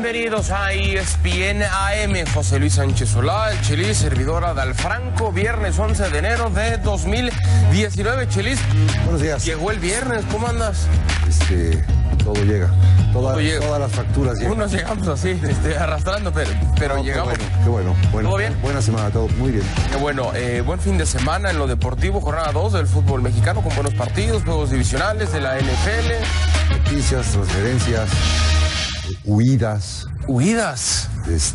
Bienvenidos a ESPN AM. José Luis Sánchez Solá, el Chelis, servidora Dalfranco, viernes 11 de enero de 2019. Chelis, buenos días. Llegó el viernes, ¿cómo andas? Todo llega. Todas las facturas llegan. Unos llegamos así, arrastrando, pero llegamos. Qué bueno. ¿Todo bien? Buena semana, todo muy bien. Qué bueno. Buen fin de semana en lo deportivo, jornada 2 del fútbol mexicano con buenos partidos, juegos divisionales de la NFL. Noticias, transferencias, huidas. ¿Huidas?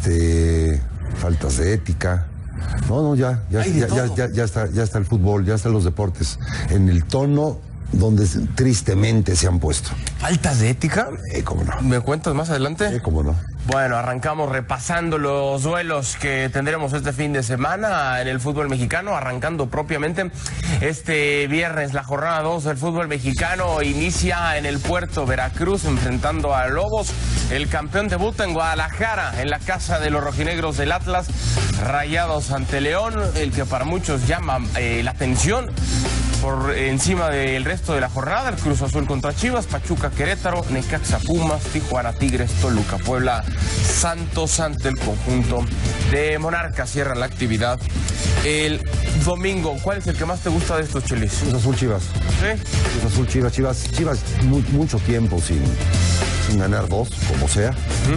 Faltas de ética. No, ya está el fútbol, ya están los deportes en el tono donde tristemente se han puesto. ¿Faltas de ética? ¿Cómo no? ¿Me cuentas más adelante? ¿Cómo no? Bueno, arrancamos repasando los duelos que tendremos este fin de semana en el fútbol mexicano, arrancando propiamente este viernes. La jornada 2 del fútbol mexicano inicia en el puerto Veracruz enfrentando a Lobos. El campeón debuta en Guadalajara, en la casa de los rojinegros del Atlas, Rayados ante León, el que para muchos llama la atención. Por encima del resto de la jornada, el Cruz Azul contra Chivas, Pachuca, Querétaro, Necaxa, Pumas, Tijuana, Tigres, Toluca, Puebla, Santos ante el conjunto de Monarcas. Cierra la actividad el domingo. ¿Cuál es el que más te gusta de estos, Chelis? Cruz Azul, Chivas. ¿Sí? Cruz Azul, Chivas mucho tiempo sin ganar dos, como sea.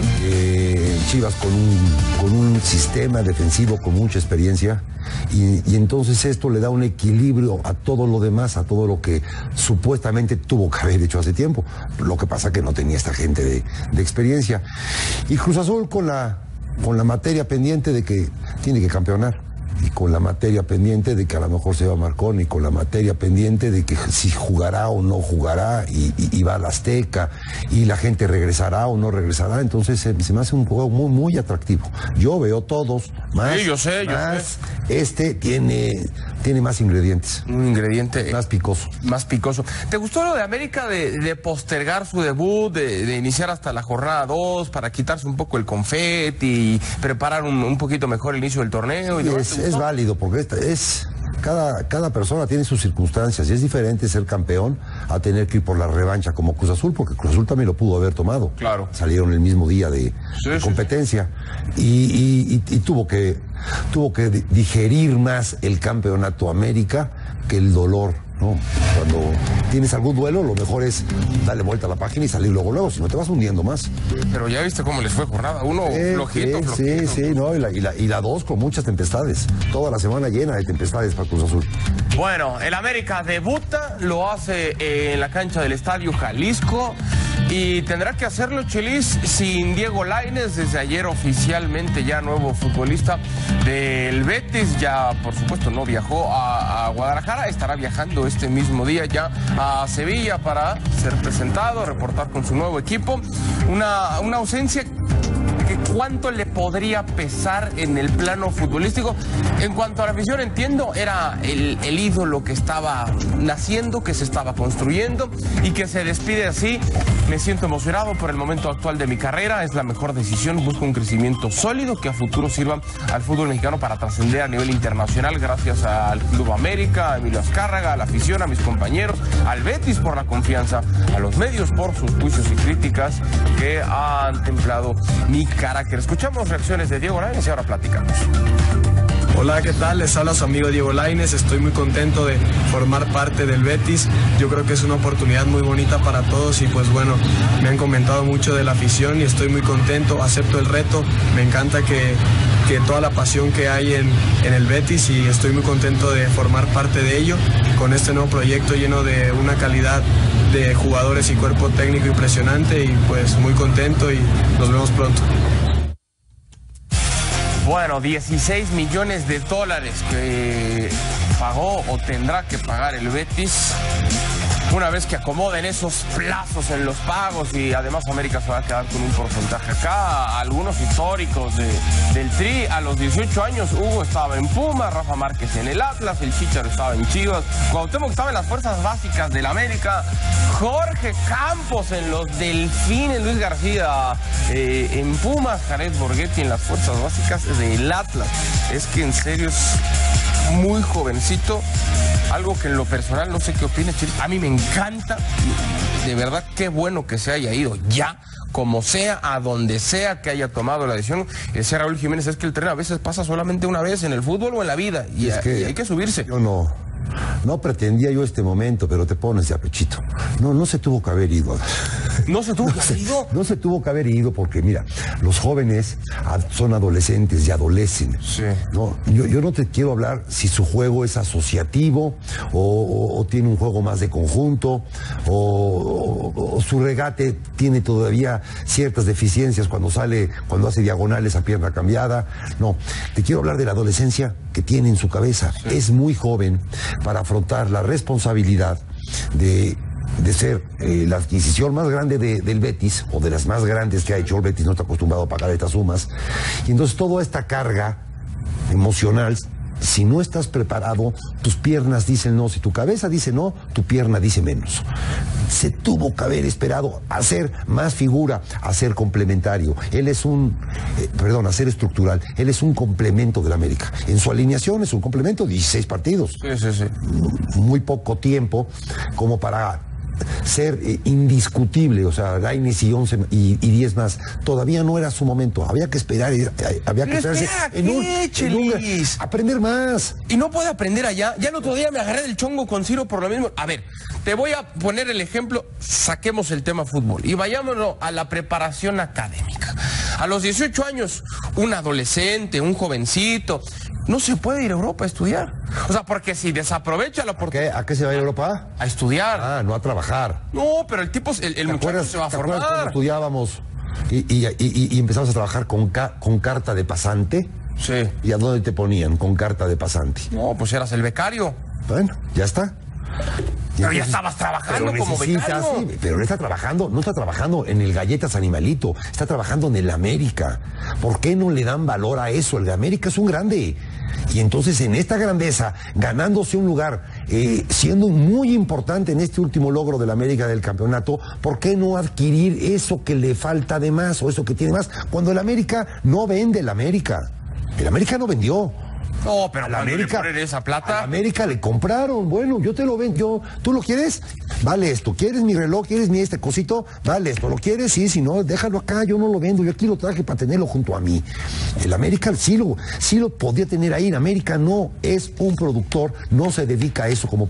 Chivas con un sistema defensivo con mucha experiencia y entonces esto le da un equilibrio a todo lo demás, a todo lo que supuestamente tuvo que haber hecho hace tiempo. Lo que pasa que no tenía esta gente de experiencia. Y Cruz Azul con la materia pendiente de que tiene que campeonar. Y con la materia pendiente de que a lo mejor se va a Marcón, y con la materia pendiente de que si jugará o no jugará, y va al Azteca, y la gente regresará o no regresará. Entonces se me hace un juego muy, muy atractivo. Yo veo todos, más. Sí, yo sé. Tiene más ingredientes. Un ingrediente más picoso. Más picoso. ¿Te gustó lo de América de postergar su debut, de iniciar hasta la jornada 2 para quitarse un poco el confeti y preparar un poquito mejor el inicio del torneo? Y es válido, porque cada persona tiene sus circunstancias y es diferente ser campeón a tener que ir por la revancha como Cruz Azul, porque Cruz Azul también lo pudo haber tomado. Claro. Salieron el mismo día de competencia y tuvo que digerir más el campeonato América que el dolor, ¿no? Cuando tienes algún duelo, lo mejor es darle vuelta a la página y salir luego, si no te vas hundiendo más. Pero ya viste cómo les fue jornada 1, flojito. No, y la 2 con muchas tempestades. Toda la semana llena de tempestades para Cruz Azul. Bueno, el América debuta, lo hace en la cancha del Estadio Jalisco y tendrá que hacerlo, Chelis, sin Diego Lainez, desde ayer oficialmente ya nuevo futbolista del Betis. Ya, por supuesto, no viajó a Guadalajara, estará viajando este mismo día ya a Sevilla para ser presentado, reportar con su nuevo equipo. Una ausencia que cuánto le podría pesar en el plano futbolístico. En cuanto a la afición, entiendo, era el ídolo que estaba naciendo, que se estaba construyendo y que se despide así. Me siento emocionado por el momento actual de mi carrera, es la mejor decisión, busco un crecimiento sólido que a futuro sirva al fútbol mexicano para trascender a nivel internacional. Gracias al Club América, a Emilio Azcárraga, a la afición, a mis compañeros, al Betis por la confianza, a los medios por sus juicios y críticas que han templado mi carácter. Escuchamos reacciones de Diego Lainez y ahora platicamos. Hola, ¿qué tal? Les habla su amigo Diego Lainez. Estoy muy contento de formar parte del Betis. Yo creo que es una oportunidad muy bonita para todos y pues bueno, me han comentado mucho de la afición y estoy muy contento, acepto el reto. Me encanta que toda la pasión que hay en el Betis y estoy muy contento de formar parte de ello con este nuevo proyecto lleno de una calidad de jugadores y cuerpo técnico impresionante y pues muy contento y nos vemos pronto. Bueno, 16 millones de dólares que pagó o tendrá que pagar el Betis una vez que acomoden esos plazos en los pagos y además América se va a quedar con un porcentaje acá. Algunos históricos del Tri, a los 18 años Hugo estaba en Pumas, Rafa Márquez en el Atlas, el Chícharo estaba en Chivas, Cuauhtémoc estaba en las fuerzas básicas del América, Jorge Campos en los Delfines, Luis García en Pumas, Jared Borghetti en las fuerzas básicas del Atlas. Es que en serio muy jovencito, algo que en lo personal no sé qué opina Chelis, a mí me encanta, de verdad qué bueno que se haya ido ya, como sea, a donde sea que haya tomado la decisión. Decía Raúl Jiménez, es que el tren a veces pasa solamente una vez en el fútbol o en la vida, y hay que subirse. Yo no pretendía yo este momento, pero te pones de apechito. No se tuvo que haber ido. ¿No se tuvo que haber ido? No se tuvo que haber ido porque, mira, los jóvenes son adolescentes y adolecen. Sí. No, yo no te quiero hablar si su juego es asociativo o tiene un juego más de conjunto o su regate tiene todavía ciertas deficiencias cuando hace diagonales a pierna cambiada. No, te quiero hablar de la adolescencia que tiene en su cabeza. Sí. Es muy joven para afrontar la responsabilidad de ser la adquisición más grande del Betis, o de las más grandes que ha hecho. El Betis no está acostumbrado a pagar estas sumas. Y entonces toda esta carga emocional, si no estás preparado, tus piernas dicen no. Si tu cabeza dice no, tu pierna dice menos. Se tuvo que haber esperado a ser más figura, a ser complementario. Él es a ser estructural. Él es un complemento del América. En su alineación es un complemento, 16 partidos. Sí. Muy poco tiempo como para ser indiscutible. O sea, Lainez y 11 y 10 más. Todavía no era su momento. Había que esperar, había que esperarse aprender más. Y no puede aprender allá. Ya el otro día me agarré del chongo con Ciro por lo mismo. A ver, te voy a poner el ejemplo. Saquemos el tema fútbol y vayámonos a la preparación académica. A los 18 años, un adolescente, un jovencito, no se puede ir a Europa a estudiar. O sea, porque si desaprovecha la oportunidad... ¿A qué se va a ir a Europa? A estudiar. Ah, no a trabajar. No, pero el tipo, el muchacho se va a formar. Cuando estudiábamos y empezamos a trabajar con carta de pasante? Sí. ¿Y a dónde te ponían con carta de pasante? No, pues eras el becario. Bueno, ya está. Pero ya estabas trabajando como becario. Sí, pero no está trabajando en el Galletas Animalito, está trabajando en el América. ¿Por qué no le dan valor a eso? El de América es un grande. Y entonces en esta grandeza, ganándose un lugar, siendo muy importante en este último logro del América del campeonato, ¿por qué no adquirir eso que le falta de más o eso que tiene más? Cuando el América no vende el América no vendió. No, pero a la América, le ponen esa plata. A la América le compraron. Bueno, yo te lo vendo. ¿Tú lo quieres? Vale esto. ¿Quieres mi reloj? ¿Quieres este cosito? Vale esto. ¿Lo quieres? Sí, si no, déjalo acá. Yo no lo vendo. Yo aquí lo traje para tenerlo junto a mí. El América sí lo podía tener ahí. El América no es un productor, no se dedica a eso como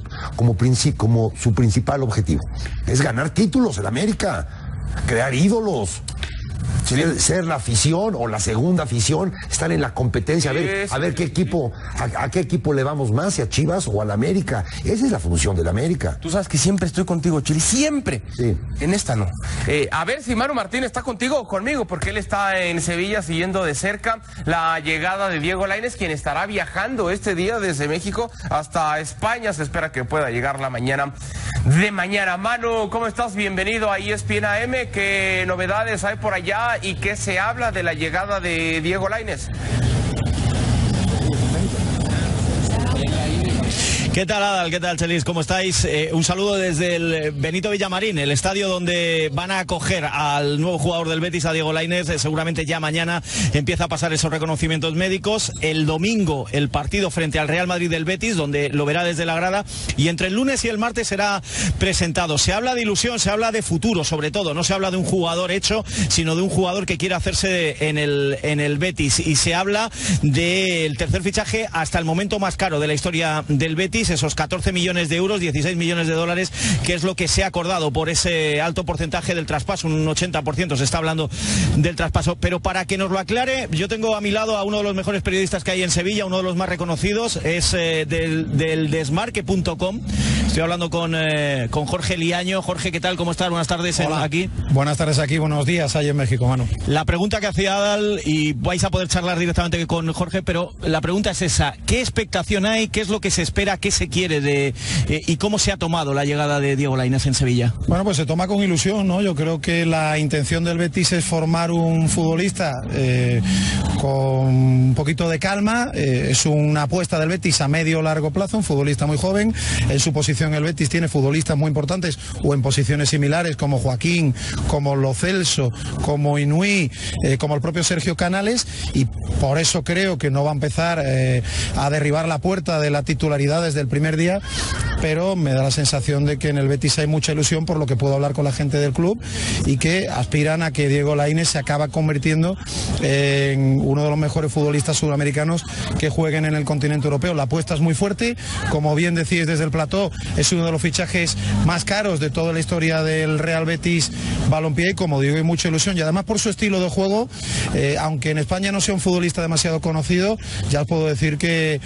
su principal objetivo. Es ganar títulos el América, crear ídolos. Ser la afición o la segunda afición, estar en la competencia, a ver qué equipo, a qué equipo le vamos más, si a Chivas o al América. Esa es la función del América. Tú sabes que siempre estoy contigo, Chili, siempre. Sí. En esta no. A ver si Manu Martín está contigo o conmigo, porque él está en Sevilla siguiendo de cerca la llegada de Diego Lainez, quien estará viajando este día desde México hasta España. Se espera que pueda llegar la mañana de mañana. Manu, ¿cómo estás? Bienvenido a ESPN AM. ¿Qué novedades hay por allá y qué se habla de la llegada de Diego Lainez? ¿Qué tal, Adal? ¿Qué tal, Chelis? ¿Cómo estáis? Un saludo desde el Benito Villamarín, el estadio donde van a acoger al nuevo jugador del Betis, a Diego Lainez. Seguramente ya mañana empieza a pasar esos reconocimientos médicos. El domingo, el partido frente al Real Madrid del Betis, donde lo verá desde la grada. Y entre el lunes y el martes será presentado. Se habla de ilusión, se habla de futuro, sobre todo. No se habla de un jugador hecho, sino de un jugador que quiere hacerse en el Betis. Y se habla del tercer fichaje hasta el momento más caro de la historia del Betis. Esos 14 millones de euros, 16 millones de dólares, que es lo que se ha acordado por ese alto porcentaje del traspaso, un 80% se está hablando del traspaso. Pero para que nos lo aclare, yo tengo a mi lado a uno de los mejores periodistas que hay en Sevilla, uno de los más reconocidos, es del desmarque.com. Estoy hablando con Jorge Liaño. Jorge, ¿qué tal? ¿Cómo estás? Buenas tardes. Hola. Aquí. Buenas tardes aquí, buenos días ahí en México, Manu. La pregunta que hacía Adal, y vais a poder charlar directamente con Jorge, pero la pregunta es esa: ¿qué expectación hay? ¿Qué es lo que se espera? ¿Qué se quiere y cómo se ha tomado la llegada de Diego Lainez en Sevilla? Bueno, pues se toma con ilusión, ¿no? Yo creo que la intención del Betis es formar un futbolista con un poquito de calma. Es una apuesta del Betis a medio o largo plazo, un futbolista muy joven. En su posición el Betis tiene futbolistas muy importantes o en posiciones similares como Joaquín, como Lo Celso, como Inui, como el propio Sergio Canales, y por eso creo que no va a empezar a derribar la puerta de la titularidad desde el primer día, pero me da la sensación de que en el Betis hay mucha ilusión por lo que puedo hablar con la gente del club y que aspiran a que Diego Lainez se acaba convirtiendo en uno de los mejores futbolistas sudamericanos que jueguen en el continente europeo. La apuesta es muy fuerte, como bien decís desde el plató, es uno de los fichajes más caros de toda la historia del Real Betis Balompié y, como digo, hay mucha ilusión, y además por su estilo de juego, aunque en España no sea un futbolista demasiado conocido, ya os puedo decir que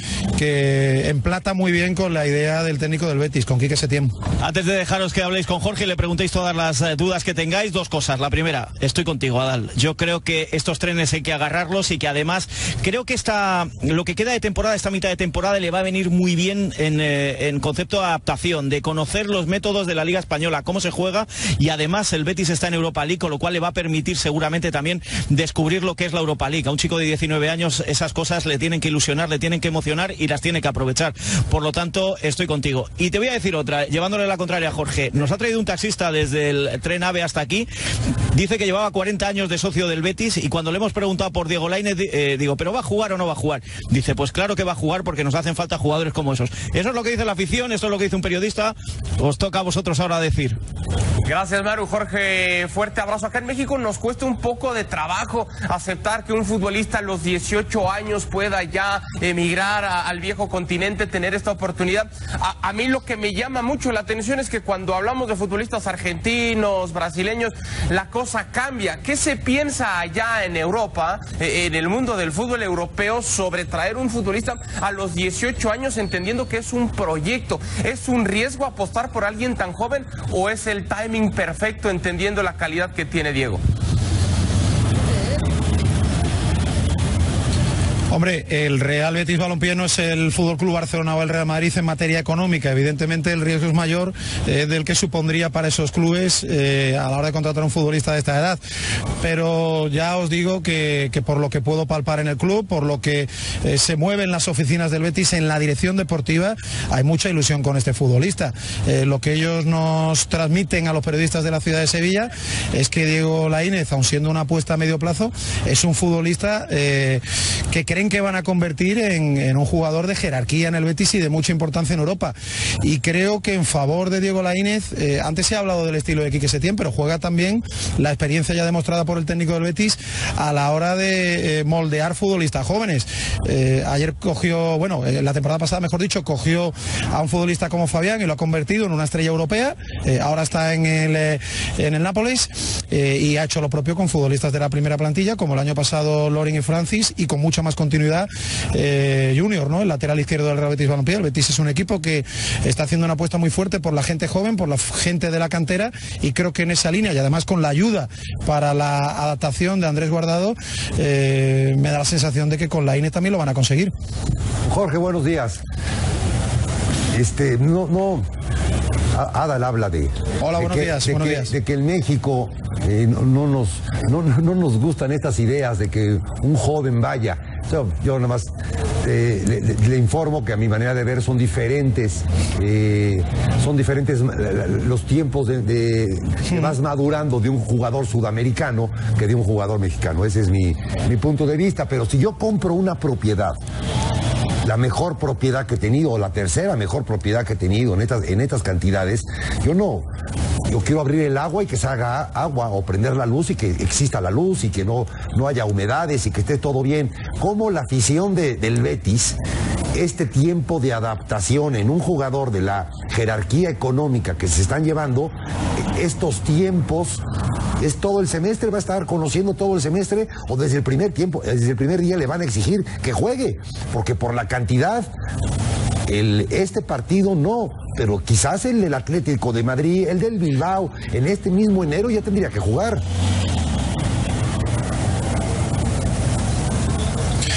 emplata muy bien con la idea del técnico del Betis, con Quique Setién. Antes de dejaros que habléis con Jorge y le preguntéis todas las dudas que tengáis, dos cosas. La primera, estoy contigo, Adal. Yo creo que estos trenes hay que agarrarlos y que además creo que lo que queda de temporada, esta mitad de temporada, le va a venir muy bien en concepto de adaptación, de conocer los métodos de la Liga Española, cómo se juega, y además el Betis está en Europa League, con lo cual le va a permitir seguramente también descubrir lo que es la Europa League. A un chico de 19 años esas cosas le tienen que ilusionar, le tienen que emocionar y las tiene que aprovechar. Por lo tanto, estoy contigo. Y te voy a decir otra, llevándole la contraria a Jorge. Nos ha traído un taxista desde el tren AVE hasta aquí. Dice que llevaba 40 años de socio del Betis, y cuando le hemos preguntado por Diego Lainez, digo, ¿pero va a jugar o no va a jugar? Dice, pues claro que va a jugar, porque nos hacen falta jugadores como esos. Eso es lo que dice la afición, esto es lo que dice un periodista. Os toca a vosotros ahora decir. Gracias, Maru. Jorge, fuerte abrazo. Acá en México nos cuesta un poco de trabajo aceptar que un futbolista a los 18 años pueda ya emigrar al viejo continente, tener esta oportunidad. A mí lo que me llama mucho la atención es que cuando hablamos de futbolistas argentinos, brasileños, la cosa cambia. ¿Qué se piensa allá en Europa, en el mundo del fútbol europeo, sobre traer un futbolista a los 18 años, entendiendo que es un proyecto? ¿Es un riesgo apostar por alguien tan joven o es el timing perfecto, entendiendo la calidad que tiene Diego? Hombre, el Real Betis Balompié no es el Fútbol Club Barcelona o el Real Madrid en materia económica. Evidentemente el riesgo es mayor del que supondría para esos clubes a la hora de contratar a un futbolista de esta edad. Pero ya os digo que por lo que puedo palpar en el club, por lo que se mueve en las oficinas del Betis, en la dirección deportiva, hay mucha ilusión con este futbolista. Lo que ellos nos transmiten a los periodistas de la ciudad de Sevilla es que Diego Lainez, aun siendo una apuesta a medio plazo, es un futbolista que creen que van a convertir en un jugador de jerarquía en el Betis y de mucha importancia en Europa. Y creo que en favor de Diego Lainez, antes se ha hablado del estilo de Quique Setién, pero juega también la experiencia ya demostrada por el técnico del Betis a la hora de moldear futbolistas jóvenes. Ayer cogió, la temporada pasada, mejor dicho, cogió a un futbolista como Fabián y lo ha convertido en una estrella europea. Ahora está en el Nápoles y ha hecho lo propio con futbolistas de la primera plantilla, como el año pasado Lorin y Francis, y con mucha más continuidad Junior, ¿no? El lateral izquierdo del Real Betis Balompié. El Betis es un equipo que está haciendo una apuesta muy fuerte por la gente joven, por la gente de la cantera, y creo que en esa línea, y además con la ayuda para la adaptación de Andrés Guardado, me da la sensación de que con Lainez también lo van a conseguir. Jorge, buenos días. Adal habla de... Hola, buenos días. De que en México no nos gustan estas ideas de que un joven vaya. Yo nada más le informo que a mi manera de ver son diferentes los tiempos que vas madurando de un jugador sudamericano que de un jugador mexicano. Ese es mi punto de vista. Pero si yo compro una propiedad, la mejor propiedad que he tenido, o la tercera mejor propiedad que he tenido en estas cantidades, yo quiero abrir el agua y que se haga agua, o prender la luz y que exista la luz y que no haya humedades y que esté todo bien. Como la afición del Betis, este tiempo de adaptación en un jugador de la jerarquía económica que se están llevando, estos tiempos, es todo el semestre, va a estar conociendo todo el semestre, o desde el primer día le van a exigir que juegue, porque por la cantidad, este partido no, pero quizás el del Atlético de Madrid, el del Bilbao, en este mismo enero ya tendría que jugar.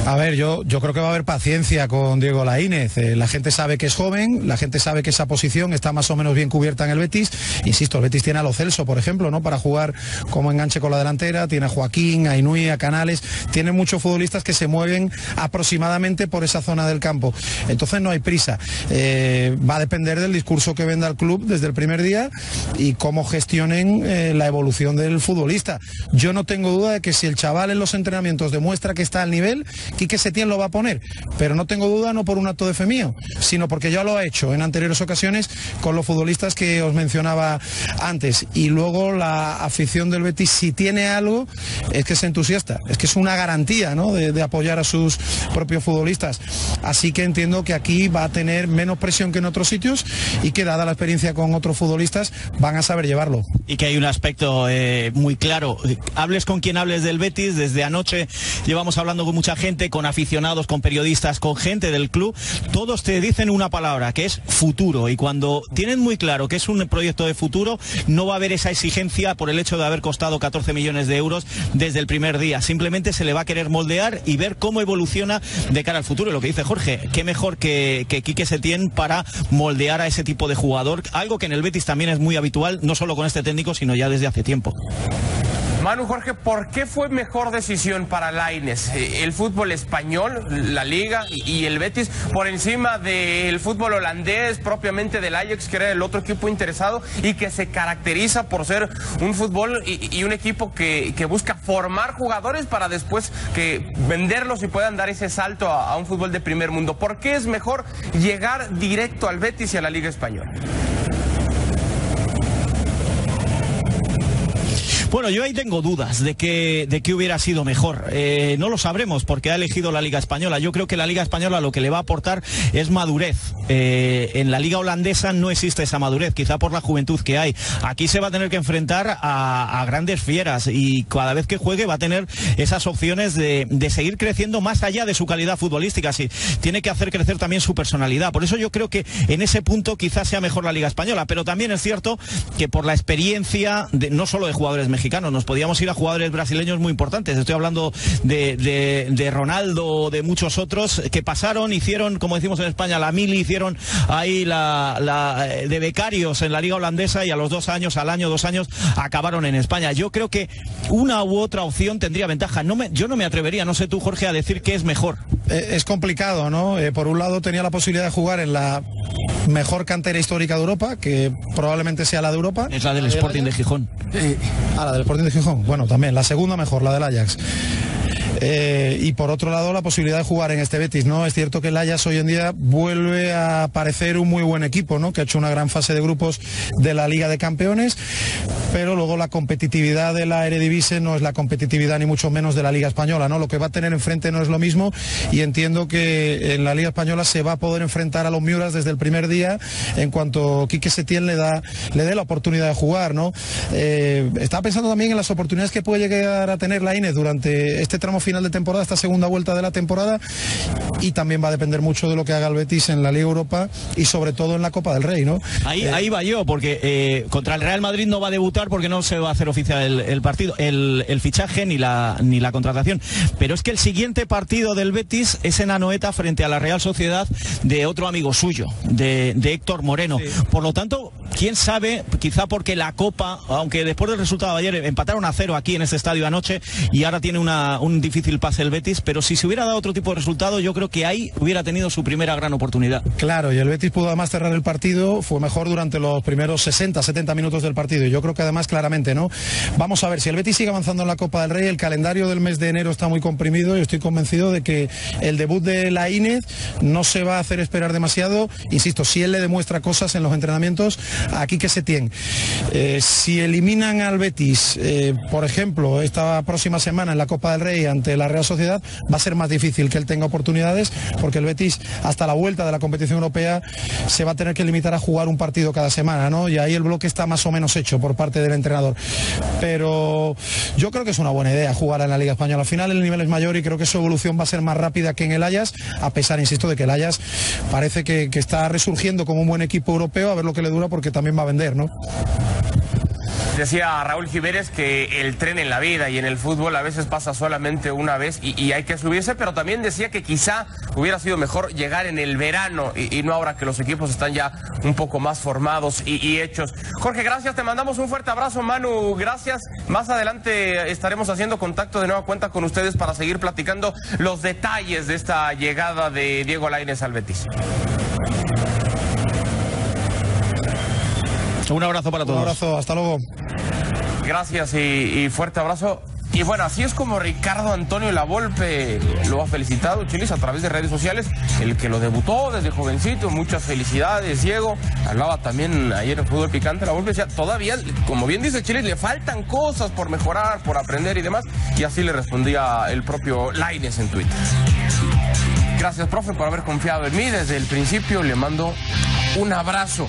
A ver, yo creo que va a haber paciencia con Diego Laínez. La gente sabe que es joven, la gente sabe que esa posición está más o menos bien cubierta en el Betis. Insisto, el Betis tiene a Lo Celso, por ejemplo, ¿no?, para jugar como enganche con la delantera, tiene a Joaquín, a Inui, a Canales, tiene muchos futbolistas que se mueven aproximadamente por esa zona del campo. Entonces no hay prisa. Va a depender del discurso que venda el club desde el primer día y cómo gestionen la evolución del futbolista. Yo no tengo duda de que si el chaval en los entrenamientos demuestra que está al nivel, Quique Setién lo va a poner, pero no tengo duda, no por un acto de fe mío, sino porque ya lo ha hecho en anteriores ocasiones con los futbolistas que os mencionaba antes. Y luego la afición del Betis, si tiene algo, es que es entusiasta, es que es una garantía, ¿no?, de apoyar a sus propios futbolistas. Así que entiendo que aquí va a tener menos presión que en otros sitios y que, dada la experiencia con otros futbolistas, van a saber llevarlo. Y que hay un aspecto muy claro. Hables con quien hables del Betis, desde anoche llevamos hablando con mucha gente, con aficionados, con periodistas, con gente del club, todos te dicen una palabra, que es futuro. Y cuando tienen muy claro que es un proyecto de futuro, no va a haber esa exigencia por el hecho de haber costado 14 millones de euros desde el primer día. Simplemente se le va a querer moldear y ver cómo evoluciona de cara al futuro. Y lo que dice Jorge, qué mejor que Quique Setién para moldear a ese tipo de jugador, algo que en el Betis también es muy habitual, no solo con este técnico, sino ya desde hace tiempo. Manu, Jorge, ¿por qué fue mejor decisión para Laínez el fútbol español, la Liga y el Betis, por encima del fútbol holandés, propiamente del Ajax, que era el otro equipo interesado y que se caracteriza por ser un fútbol y un equipo que busca formar jugadores para después que venderlos y puedan dar ese salto a un fútbol de primer mundo? ¿Por qué es mejor llegar directo al Betis y a la Liga Española? Bueno, yo ahí tengo dudas de que hubiera sido mejor. No lo sabremos porque ha elegido la Liga Española. Yo creo que la Liga Española lo que le va a aportar es madurez. En la Liga holandesa no existe esa madurez, quizá por la juventud que hay. Aquí se va a tener que enfrentar a grandes fieras y cada vez que juegue va a tener esas opciones de seguir creciendo más allá de su calidad futbolística. Sí, tiene que hacer crecer también su personalidad. Por eso yo creo que en ese punto quizás sea mejor la Liga Española. Pero también es cierto que por la experiencia, no solo de jugadores mexicanos, nos podíamos ir a jugadores brasileños muy importantes. Estoy hablando de Ronaldo, de muchos otros que pasaron, hicieron, como decimos en España, la mili, hicieron ahí de becarios en la Liga holandesa y a los 2 años, al año, 2 años, acabaron en España. Yo creo que una u otra opción tendría ventaja. Yo no me atrevería, no sé tú, Jorge, a decir que es mejor. Es complicado, ¿no? Por un lado tenía la posibilidad de jugar en la mejor cantera histórica de Europa, que probablemente sea la de Europa. Es la del Sporting de Gijón. La del Sporting de Gijón. Bueno, también la segunda mejor, la del Ajax. Y por otro lado la posibilidad de jugar en este Betis, ¿no? Es cierto que el Ajax hoy en día vuelve a parecer un muy buen equipo, ¿no?, que ha hecho una gran fase de grupos de la Liga de Campeones, pero luego la competitividad de la Eredivisie no es la competitividad ni mucho menos de la Liga Española, ¿no? Lo que va a tener enfrente no es lo mismo y entiendo que en la Liga Española se va a poder enfrentar a los Miuras desde el primer día en cuanto Quique Setién le dé la oportunidad de jugar, ¿no? Estaba pensando también en las oportunidades que puede llegar a tener Laínez durante este tramo final de temporada, esta segunda vuelta de la temporada, y también va a depender mucho de lo que haga el Betis en la Liga Europa y sobre todo en la Copa del Rey, ¿no? Ahí va yo, porque contra el Real Madrid no va a debutar porque no se va a hacer oficial el partido, el fichaje ni la contratación, pero es que el siguiente partido del Betis es en Anoeta frente a la Real Sociedad de otro amigo suyo, de Héctor Moreno. Sí. Por lo tanto, quién sabe, quizá porque la Copa, aunque después del resultado de ayer empataron a 0 aquí en este estadio anoche y ahora tiene un difícil pase el Betis, pero si se hubiera dado otro tipo de resultado, yo creo que ahí hubiera tenido su primera gran oportunidad. Claro, y el Betis pudo además cerrar el partido, fue mejor durante los primeros 60-70 minutos del partido, y yo creo que además claramente, ¿no? Vamos a ver, si el Betis sigue avanzando en la Copa del Rey, el calendario del mes de enero está muy comprimido y estoy convencido de que el debut de Laínez no se va a hacer esperar demasiado, insisto, si él le demuestra cosas en los entrenamientos a Quique Setién. Si eliminan al Betis, por ejemplo, esta próxima semana en la Copa del Rey ante la Real Sociedad, va a ser más difícil que él tenga oportunidades, porque el Betis hasta la vuelta de la competición europea se va a tener que limitar a jugar un partido cada semana, ¿no? Y ahí el bloque está más o menos hecho por parte del entrenador, pero yo creo que es una buena idea jugar en la Liga Española. Al final el nivel es mayor y creo que su evolución va a ser más rápida que en el Ajax, a pesar, insisto, de que el Ajax parece que está resurgiendo como un buen equipo europeo, a ver lo que le dura, porque también va a vender, ¿no? Decía Raúl Jiménez que el tren en la vida y en el fútbol a veces pasa solamente una vez y hay que subirse, pero también decía que quizá hubiera sido mejor llegar en el verano y no ahora que los equipos están ya un poco más formados y hechos. Jorge, gracias, te mandamos un fuerte abrazo. Manu, gracias. Más adelante estaremos haciendo contacto de nueva cuenta con ustedes para seguir platicando los detalles de esta llegada de Diego Lainez al Betis. Un abrazo para todos. Un abrazo, hasta luego. Gracias y fuerte abrazo. Y bueno, así es como Ricardo Antonio Lavolpe lo ha felicitado, Chilis, a través de redes sociales, el que lo debutó desde jovencito. Muchas felicidades, Diego. Hablaba también ayer en Fútbol Picante, Lavolpe decía, todavía, como bien dice Chilis, le faltan cosas por mejorar, por aprender y demás. Y así le respondía el propio Lainez en Twitter. Gracias, profe, por haber confiado en mí. Desde el principio le mando un abrazo.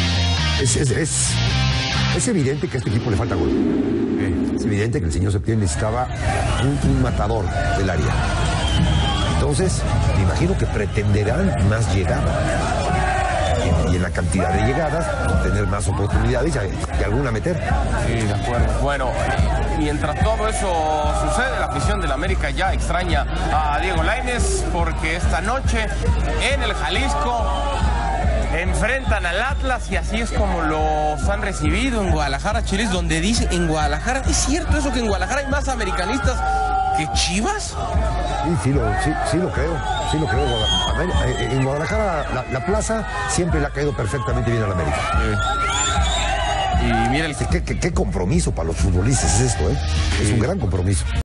Es evidente que a este equipo le falta gol. Es evidente que el señor Septién necesitaba un matador del área. Entonces, me imagino que pretenderán más llegadas. Y en la cantidad de llegadas, tener más oportunidades y alguna meter. Sí, de acuerdo. Bueno, mientras todo eso sucede, la afición del América ya extraña a Diego Lainez porque esta noche en el Jalisco enfrentan al Atlas y así es como los han recibido en Guadalajara, Chilis, donde dice en Guadalajara, ¿es cierto eso que en Guadalajara hay más americanistas que Chivas? Sí lo creo. En Guadalajara la plaza siempre le ha caído perfectamente bien a la América. Y mira ¿Qué compromiso para los futbolistas es esto, ¿eh? Es un gran compromiso.